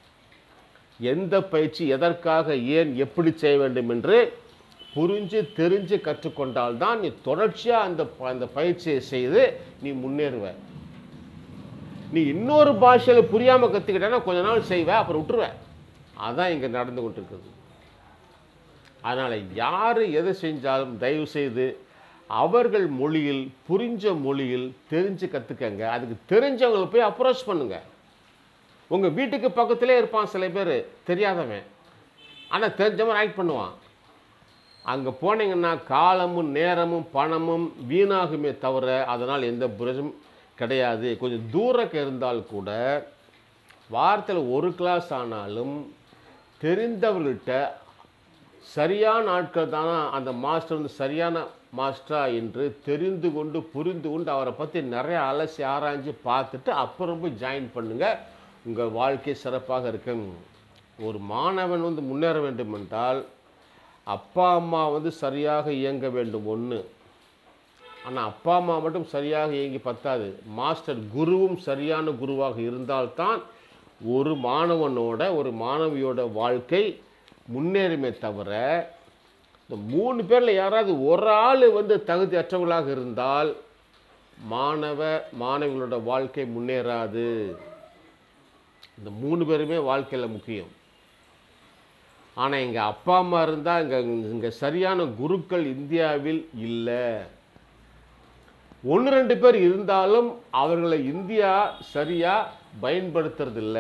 எந்த பயிற்சி எதற்காக, ஏன், எப்படி செய்ய வேண்டும் என்று புரிஞ்சு தெரிஞ்சு கற்றுக்கொண்டால்தான் நீ தொடர்ச்சியாக அந்த பயிற்சியை செய்து நீ முன்னேறுவ. நீ இன்னொரு பாஷையில் புரியாமல் கற்றுக்கிட்டேன்னா கொஞ்ச நாள் செய்வேன், அப்புறம் விட்டுருவேன். அதுதான் இங்கே நடந்து கொண்டிருக்குது. அதனால் யார் எதை செஞ்சாலும் தயவுசெய்து அவர்கள் மொழியில், புரிஞ்ச மொழியில் தெரிஞ்சு கற்றுக்கங்க. அதுக்கு தெரிஞ்சவங்களை போய் அப்ரோச் பண்ணுங்க. உங்கள் வீட்டுக்கு பக்கத்திலே இருப்பான் சில பேர் தெரியாதவன், ஆனால் தெரிஞ்சவன் ஆக்ட் பண்ணுவான். அங்கே போனீங்கன்னா காலமும் நேரமும் பணமும் வீணாகுமே தவிர அதனால் எந்த பிரயோஜனமும் கிடையாது. கொஞ்சம் தூரக்கு இருந்தால் கூட வாரத்தில் ஒரு கிளாஸ் ஆனாலும் தெரிந்தவர்கள்ட்ட சரியான ஆட்கள் தானா அந்த மாஸ்டர் சரியான மாஸ்டரா என்று தெரிந்து கொண்டு புரிந்து கொண்டு அவரை பற்றி நிறைய அலசி ஆராய்ஞ்சு பார்த்துட்டு அப்புறம் போய் ஜாயின் பண்ணுங்கள். உங்கள் வாழ்க்கை சிறப்பாக இருக்கும். ஒரு மாணவன் முன்னேற வேண்டும் என்றால் அப்பா அம்மா சரியாக இயங்க வேண்டும் ஒன்று. ஆனால் அப்பா அம்மா மட்டும் சரியாக இயங்கி பத்தாது. மாஸ்டர் குருவும் சரியான குருவாக இருந்தால்தான் ஒரு மாணவனோட ஒரு மாணவியோட வாழ்க்கை முன்னேறுமே தவிர இந்த 3 பேரில் யாராவது ஒரு ஆள் தகுதி அற்றவர்களாக இருந்தால் மாணவிகளோட வாழ்க்கை முன்னேறாது. இந்த 3 பேருமே வாழ்க்கையில் முக்கியம். ஆனால் இங்கே அப்பா அம்மா இருந்தால் இங்கே சரியான குருக்கள் இந்தியாவில் இல்லை. ஒன்று ரெண்டு பேர் இருந்தாலும் அவர்களை இந்தியா சரியாக பயன்படுத்துறதில்ல.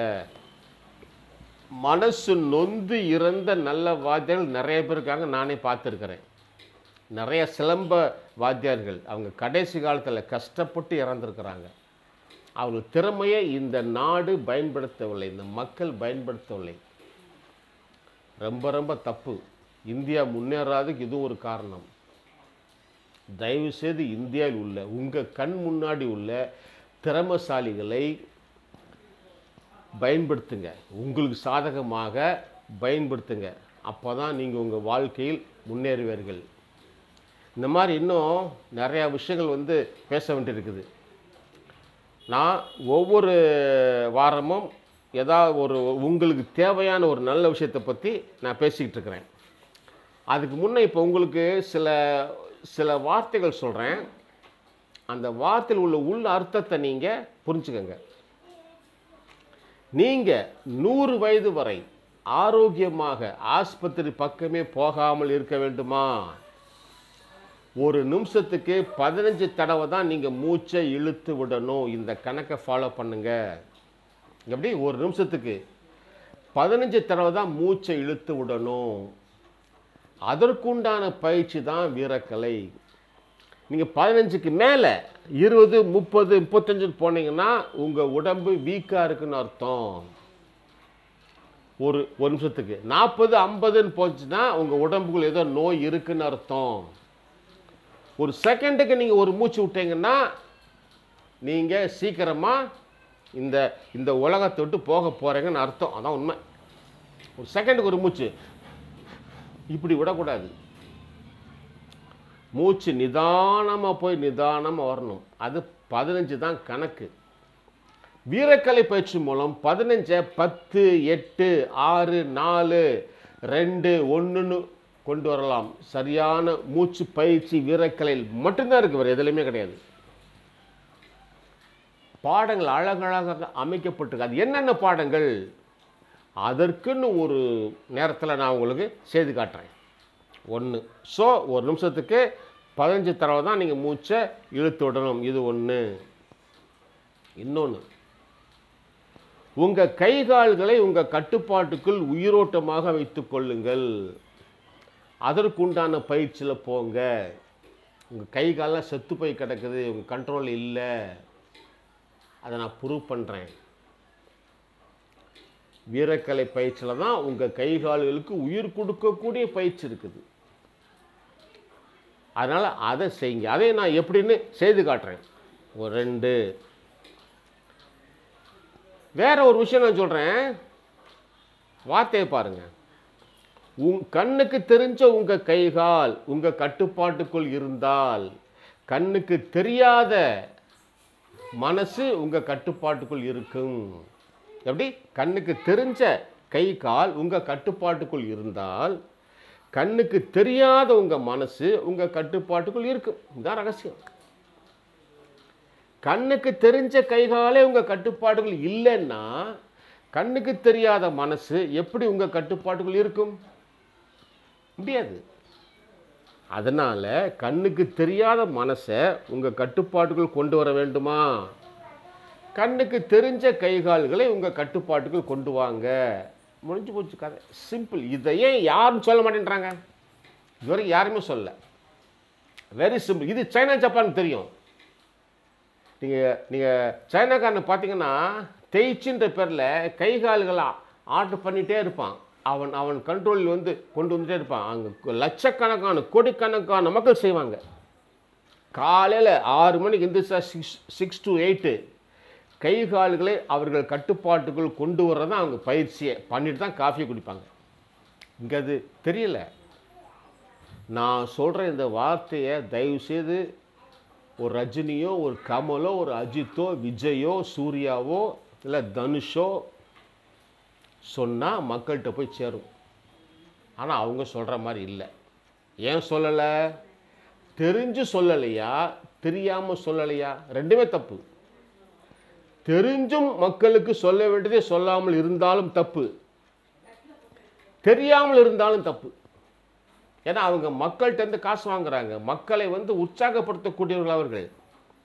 மனசு நொந்து இறந்த நல்ல வாத்தியார்கள் நிறைய பேர் இருக்காங்க, நானே பார்த்துருக்கிறேன். நிறைய சிலம்ப வாத்தியார்கள் அவங்க கடைசி காலத்தில் கஷ்டப்பட்டு இறந்துருக்கிறாங்க. அவர்கள் திறமையை இந்த நாடு பயன்படுத்தவில்லை, இந்த மக்கள் பயன்படுத்தவில்லை. ரொம்ப ரொம்ப தப்பு. இந்தியா முன்னேறாததுக்கு இதுவும் ஒரு காரணம். தயவுசெய்து இந்தியாவில் உள்ள உங்கள் கண் முன்னாடி உள்ள திறமசாலிகளை பயன்படுத்துங்க, உங்களுக்கு சாதகமாக பயன்படுத்துங்க. அப்போ தான் நீங்கள் உங்கள் வாழ்க்கையில் முன்னேறுவீர்கள். இந்த மாதிரி இன்னும் நிறையா விஷயங்கள் பேச வேண்டியிருக்குது. நான் ஒவ்வொரு வாரமும் ஏதாவது உங்களுக்கு தேவையான ஒரு நல்ல விஷயத்தை பற்றி நான் பேசிக்கிட்டு இருக்கிறேன். அதுக்கு முன்னே இப்போ உங்களுக்கு சில வார்த்தைகள் சொல்கிறேன். அந்த வார்த்தையில் உள்ள அர்த்தத்தை நீங்கள் புரிஞ்சுக்கங்க. நீங்கள் 100 வயது வரை ஆரோக்கியமாக ஆஸ்பத்திரி பக்கமே போகாமல் இருக்க வேண்டுமா? ஒரு நிமிஷத்துக்கு 15 தடவை தான் நீங்கள் மூச்சை இழுத்து விடணும். இந்த கணக்கை ஃபாலோ பண்ணுங்க. எப்படி? ஒரு நிமிஷத்துக்கு 15 தடவை தான் மூச்சை இழுத்து விடணும். அதற்குண்டான பயிற்சி தான் வீரக்கலை. நீங்கள் 15க்கு மேலே 20, 30, 35 போனீங்கன்னா உங்கள் உடம்பு வீக்காக இருக்குன்னு அர்த்தம். ஒரு நிமிஷத்துக்கு 40, 50ன்னு போச்சுன்னா உங்கள் உடம்புக்குள்ள ஏதோ நோய் இருக்குன்னு அர்த்தம். ஒரு செகண்டுக்கு நீங்கள் ஒரு மூச்சு விட்டீங்கன்னா நீங்கள் சீக்கிரமாக இந்த உலகத்தை விட்டு போக போகிறீங்கன்னு அர்த்தம். அதான் உண்மை. ஒரு செகண்டுக்கு ஒரு மூச்சு இப்படி விடக்கூடாது. மூச்சு நிதானமாக போய் நிதானமாக வரணும். அது 15 தான் கணக்கு. வீரக்கலை பயிற்சி மூலம் 15, 10, 8, 6, 4, 2, 1ன்னு கொண்டு வரலாம். சரியான மூச்சு பயிற்சி வீரக்கலையில் மட்டும்தான் இருக்குது, வேறு எதுலையுமே கிடையாது. பாடங்கள் அழகழகாக அமைக்கப்பட்டிருக்கு. அது என்னென்ன பாடங்கள் அதற்குன்னு ஒரு நேரத்தில் நான் உங்களுக்கு செய்து காட்டுறேன். 1. ஸோ ஒரு நிமிஷத்துக்கு 15 தடவை தான் நீங்கள் மூச்சை இழுத்து விடணும். இது 1. இன்னொன்று, உங்கள் கை கால்களை உங்கள் கட்டுப்பாட்டுக்குள் உயிரோட்டமாக வைத்து கொள்ளுங்கள். அதற்குண்டான பயிற்சியில் போங்க. உங்கள் கை காலெலாம் செத்து போய் கிடக்குது, உங்கள் கண்ட்ரோல் இல்லை, அதை நான் ப்ரூவ் பண்ணுறேன். வீரக்கலை பயிற்சியில் தான் உங்கள் கை கால்களுக்கு உயிர் கொடுக்கக்கூடிய பயிற்சி இருக்குது. அதனால் அதை செய்யுங்க. அதை நான் எப்படின்னு செய்து காட்டுறேன். 2. வேற ஒரு விஷயம் நான் சொல்கிறேன், வார்த்தையை பாருங்கள். கண்ணுக்கு தெரிஞ்ச உங்கள் கைகால் உங்கள் கட்டுப்பாட்டுக்குள் இருந்தால், கண்ணுக்கு தெரியாத மனசு உங்கள் கட்டுப்பாட்டுக்குள் இருக்கும். எப்படி? கண்ணுக்கு தெரிஞ்ச கை கால் உங்கள் கட்டுப்பாட்டுக்குள் இருந்தால், கண்ணுக்கு தெரியாத உங்கள் மனசு உங்கள் கட்டுப்பாட்டுக்குள் இருக்கும். இதுதான் ரகசியம். கண்ணுக்கு தெரிஞ்ச கைகாலே உங்கள் கட்டுப்பாட்டுக்குள் இல்லைன்னா, கண்ணுக்கு தெரியாத மனசு எப்படி உங்கள் கட்டுப்பாட்டுக்குள் இருக்கும்? முடியாது. அதனால் கண்ணுக்கு தெரியாத மனசை உங்கள் கட்டுப்பாட்டுக்குள் கொண்டு வர வேண்டுமா? கண்ணுக்கு தெரிஞ்ச கைகால்களை உங்கள் கட்டுப்பாட்டுக்குள் கொண்டு வாங்க. முடிஞ்சு போச்சு கதை. சிம்பிள். இதையே யாரும் சொல்ல மாட்டேன்றாங்க. இதுவரைக்கும் யாருமே சொல்ல. Very simple. இது சைனா ஜப்பானுக்கு தெரியும். நீங்கள் சைனாக்காரனை பார்த்தீங்கன்னா தேய்ச்சின்ற பேரில் கை கால்களை ஆர்டர் பண்ணிகிட்டே இருப்பான். அவன் கண்ட்ரோலில் கொண்டு வந்துட்டே இருப்பான். அங்கே லட்சக்கணக்கான கோடிக்கணக்கான மக்கள் செய்வாங்க. காலையில் 6 மணிக்கு எந்திரிச்சா 6 to 8 கை கால்களை அவர்கள் கட்டுப்பாட்டுக்குள் கொண்டு வர்றதான் அவங்க பயிற்சியை பண்ணிட்டு தான் காஃபியை குடிப்பாங்க. இங்கே அது தெரியல. நான் சொல்கிற இந்த வார்த்தையை தயவுசெய்து ஒரு ரஜினியோ, ஒரு கமலோ, ஒரு அஜித்தோ, விஜயோ, சூர்யாவோ, இல்லை தனுஷோ சொன்னால் மக்கள்கிட்ட போய் சேரும். ஆனால் அவங்க சொல்கிற மாதிரி இல்லை. ஏன் சொல்லலை? தெரிஞ்சு சொல்லலையா, தெரியாமல் சொல்லலையா? ரெண்டுமே தப்பு. தெரிஞ்சும் மக்களுக்கு சொல்ல வேண்டியதே சொல்லாமல் இருந்தாலும் தப்பு, தெரியாமல் இருந்தாலும் தப்பு. ஏன்னா அவங்க மக்கள்கிட்ட காசு வாங்குறாங்க. மக்களை உற்சாகப்படுத்தக்கூடியவர்கள் அவர்கள்.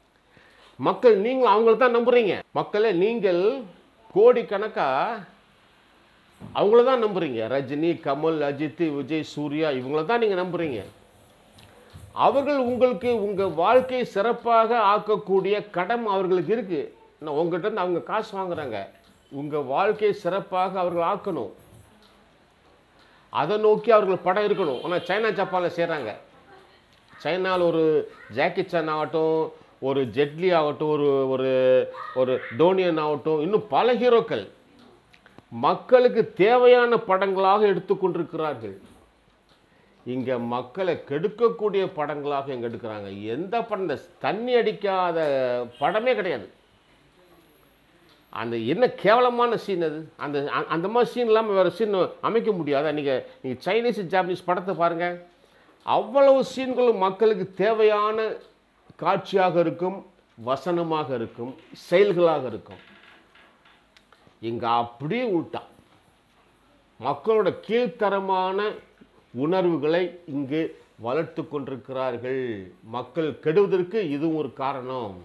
மக்கள் நீங்கள் அவங்கள தான் நம்புறீங்க. மக்களே, நீங்கள் கோடிக்கணக்காக அவங்கள தான் நம்புறீங்க. ரஜினி, கமல், அஜித், விஜய், சூர்யா இவங்கள தான் நீங்கள் நம்புறீங்க. அவர்கள் உங்களுக்கு உங்கள் வாழ்க்கையை சிறப்பாக ஆக்கக்கூடிய கடமை அவர்களுக்கு இருக்குது. உங்கள்கிட்ட இருந்து அவங்க காசு வாங்குறாங்க. உங்கள் வாழ்க்கையை சிறப்பாக அவர்கள் ஆக்கணும். அதை நோக்கி அவர்கள் படம் இருக்கணும். ஆனால் சைனா ஜப்பானில் செய்கிறாங்க. சைனாவில் ஒரு ஜாக்கி சான் ஆகட்டும், ஒரு ஜெட்லி ஆகட்டும், ஒரு ஒரு ஒரு டோனியன் ஆகட்டும், இன்னும் பல ஹீரோக்கள் மக்களுக்கு தேவையான படங்களாக எடுத்துக்கொண்டிருக்கிறார்கள். இங்கே மக்களை கெடுக்கக்கூடிய படங்களாக இங்கே எடுக்கிறாங்க. எந்த படம், தண்ணி அடிக்காத படமே கிடையாது. அந்த என்ன கேவலமான சீன் அது. அந்த மாதிரி சீன் இல்லாமல் வேறு சீன் அமைக்க முடியாது. நீங்கள் சைனீஸ் ஜாப்பனீஸ் படத்தை பாருங்கள், அவ்வளவு சீன்களும் மக்களுக்கு தேவையான காட்சியாக இருக்கும், வசனமாக இருக்கும், செயல்களாக இருக்கும். இங்கே அப்படியே உள்டா மக்களோட கீழ்த்தரமான உணர்வுகளை இங்கு வளர்த்து கொண்டிருக்கிறார்கள். மக்கள் கெடுவதற்கு இதுவும் ஒரு காரணம்.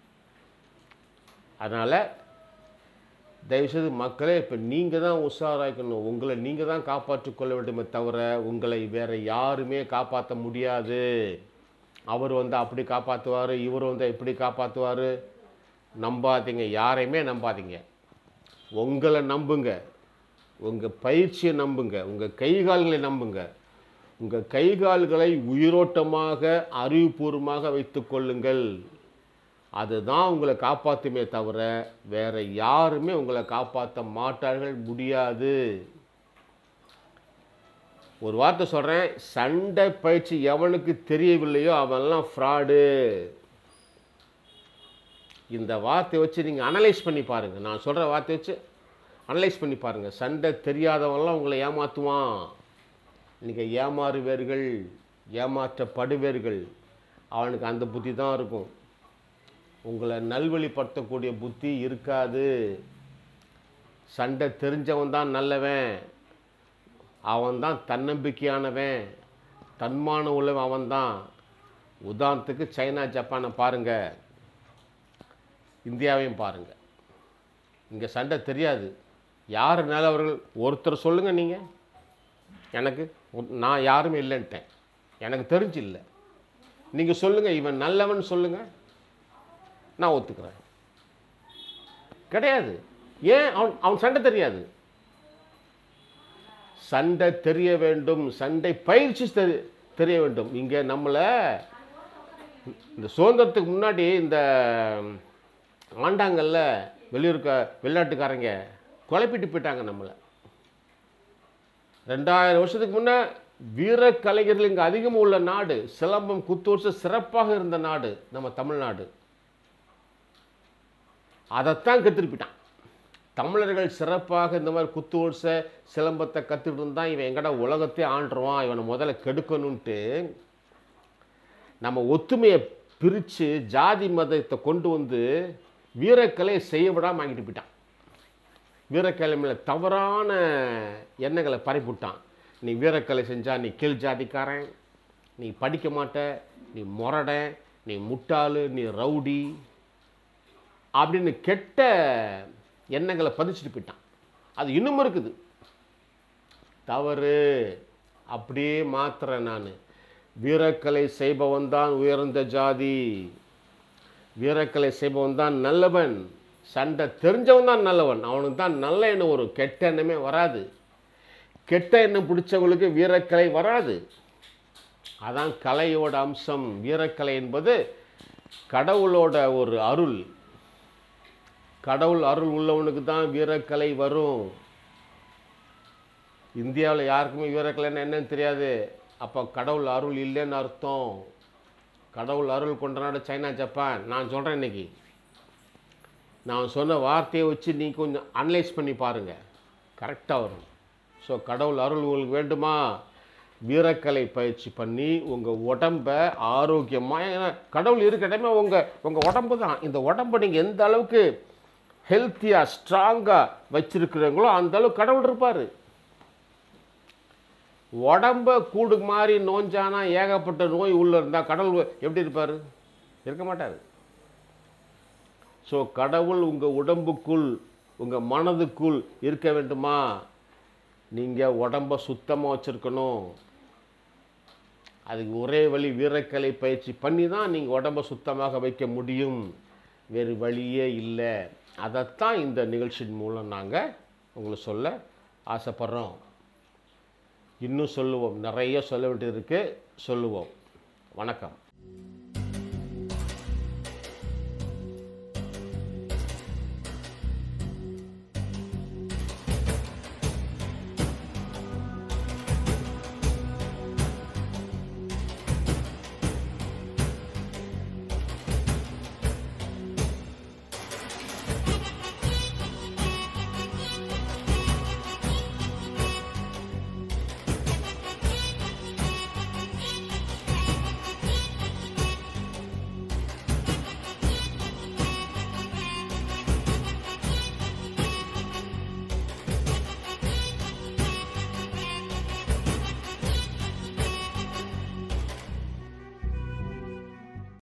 அதனால் தயவுசெய்து மக்களே, இப்போ நீங்கள் தான் உஷாராக்கணும். உங்களை நீங்கள் தான் காப்பாற்றிக் கொள்ள வேண்டுமே தவிர உங்களை வேறு யாருமே காப்பாற்ற முடியாது. அவர் அப்படி காப்பாற்றுவார், இவர் இப்படி காப்பாற்றுவார். நம்பாதீங்க, யாரையுமே நம்பாதீங்க. உங்களை நம்புங்க, உங்கள் பயிற்சியை நம்புங்க, உங்கள் கைகால்களை நம்புங்க. உங்கள் கைகால்களை உயிரோட்டமாக அறிவுபூர்வமாக வைத்து கொள்ளுங்கள். அதுதான் உங்களை காப்பாற்றுமே தவிர வேறு யாருமே உங்களை காப்பாற்ற மாட்டார்கள், முடியாது. ஒரு வார்த்தை சொல்கிறேன், சண்டை பயிற்சி எவனுக்கு தெரியவில்லையோ அவன்லாம் ஃப்ராடு. இந்த வார்த்தையை வச்சு நீங்கள் அனலைஸ் பண்ணி பாருங்கள். நான் சொல்கிற வார்த்தையை வச்சு அனலைஸ் பண்ணி பாருங்கள். சண்டை தெரியாதவன்லாம் உங்களை ஏமாற்றுவான். நீங்கள் ஏமாறுவீர்கள், ஏமாற்றப்படுவீர்கள். அவனுக்கு அந்த புத்தி தான் இருக்கும். உங்களை நல்வழிப்படுத்தக்கூடிய புத்தி இருக்காது. சண்டை தெரிஞ்சவன் தான் நல்லவன், அவன்தான் தன்னம்பிக்கையானவன், தன்மான உள்ளவன் அவன்தான். உதாரணத்துக்கு சைனா ஜப்பானை பாருங்கள், இந்தியாவையும் பாருங்கள். இங்கே சண்டை தெரியாது. யார் நல்லவர்கள் ஒருத்தர் சொல்லுங்கள். நீங்கள் எனக்கு, நான் யாருமே இல்லைன்ட்டேன், எனக்கு தெரிஞ்சு இல்லை. நீங்கள் சொல்லுங்கள், இவன் நல்லவன் சொல்லுங்கள், நான் ஒத்துக்கிறேன். கிடையாது. ஏன்? அவன் சண்டை தெரியாது. சண்டை தெரிய வேண்டும், சண்டை பயிற்சி தெரிய வேண்டும். இங்கே நம்மளை இந்த சுதந்திரத்துக்கு முன்னாடி இந்த ஆண்டாங்கல்ல வெளிநாட்டுக்காரங்க குழப்பிட்டு போயிட்டாங்க நம்மளை. 2000 வருஷத்துக்கு முன்னே வீர கலைஞர்கள் இங்கே அதிகமாக உள்ள நாடு, சிலம்பம் குத்து சிறப்பாக இருந்த நாடு நம்ம தமிழ்நாடு. அதைத்தான் கற்றுப்பிட்டான். தமிழர்கள் சிறப்பாக இந்த மாதிரி குத்து சிலம்பத்தை கற்றுக்கிட்டு இருந்தால் இவன் எங்கடா உலகத்தை ஆண்டுருவான், இவனை முதல்ல கெடுக்கணுன்ட்டு நம்ம ஒத்துமையை பிரித்து ஜாதி மதத்தை கொண்டு வந்து வீரக்கலையை செய்ய விடாமல் வாங்கிட்டு போயிட்டான். வீரக்கலை மேலே தவறான எண்ணங்களை பரப்பிவிட்டான். நீ வீரக்கலை செஞ்சால் நீ கீழ் ஜாதிக்காரன், நீ படிக்க மாட்ட, நீ முரட, நீ முட்டாளு, நீ ரவுடி அப்படின்னு கெட்ட எண்ணங்களை பதிச்சுட்டு போயிட்டான். அது இன்னும் இருக்குது. தவறு. அப்படியே மாத்துறேன் நான். வீரக்கலை செய்பவன் தான் உயர்ந்த ஜாதி, வீரக்கலை செய்பவன் தான் நல்லவன், சண்டை தெரிஞ்சவன் தான் நல்லவன், அவனுக்கு தான் நல்ல எண்ணம் வரும், கெட்ட எண்ணமே வராது. கெட்ட எண்ணம் பிடிச்சவங்களுக்கு வீரக்கலை வராது. அதான் கலையோட அம்சம். வீரக்கலை என்பது கடவுளோட ஒரு அருள். கடவுள் அருள் உள்ளவனுக்கு தான் வீரக்கலை வரும். இந்தியாவில் யாருக்குமே வீரக்கலைன்னு என்னன்னு தெரியாது. அப்போ கடவுள் அருள் இல்லைன்னு அர்த்தம். கடவுள் அருள் கொண்ட நாடு சைனா ஜப்பான். நான் சொல்கிறேன், இன்றைக்கி நான் சொன்ன வார்த்தையை வச்சு நீங்கள் கொஞ்சம் அனலைஸ் பண்ணி பாருங்கள், கரெக்டாக வரும். ஸோ கடவுள் அருள் உங்களுக்கு வேண்டுமா, வீரக்கலை பயிற்சி பண்ணி உங்கள் உடம்பை ஆரோக்கியமாக, ஏன்னா கடவுள் இருக்கிற இடமே உங்கள் உடம்பு தான். இந்த உடம்பை நீங்கள் எந்த அளவுக்கு ஹெல்த்தியாக ஸ்ட்ராங்காக வச்சுருக்கிறீங்களோ அந்த அளவுக்கு கடவுள் இருப்பார். உடம்ப கூடு மாதிரி நோஞ்சானா ஏகப்பட்ட நோய் உள்ளே இருந்தால் கடவுள் எப்படி இருப்பார்? இருக்க மாட்டார். ஸோ கடவுள் உங்கள் உடம்புக்குள் உங்கள் மனதுக்குள் இருக்க வேண்டுமா? நீங்கள் உடம்பை சுத்தமாக வச்சுருக்கணும். அதுக்கு ஒரே வழி வீரக்கலை பயிற்சி பண்ணி தான் நீங்கள் உடம்பை சுத்தமாக வைக்க முடியும். வேறு வழியே இல்லை. அதைத்தான் இந்த நிகழ்ச்சியின் மூலம் நாங்கள் உங்களுக்கு சொல்ல ஆசைப்படுறோம். இன்னும் சொல்லுவோம், நிறைய சொல்ல வேண்டியது இருக்குது, சொல்லுவோம். வணக்கம்.